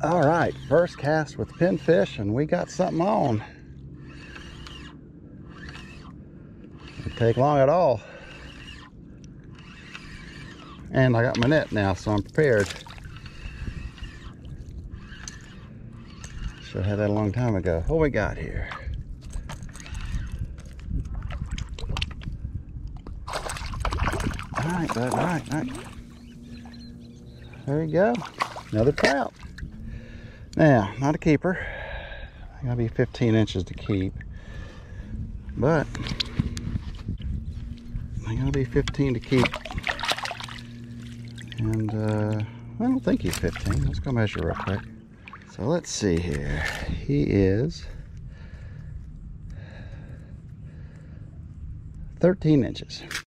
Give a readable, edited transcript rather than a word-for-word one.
All right, first cast with pinfish, and we got something on. Didn't take long at all. And I got my net now, so I'm prepared. Should have had that a long time ago. What we got here? All right, bud, all right, all right. There you go, another trout. Now, not a keeper. Gotta be 15 inches to keep, but I gotta be 15 to keep. And I don't think he's 15. Let's go measure real quick. So let's see here. He is 13 inches.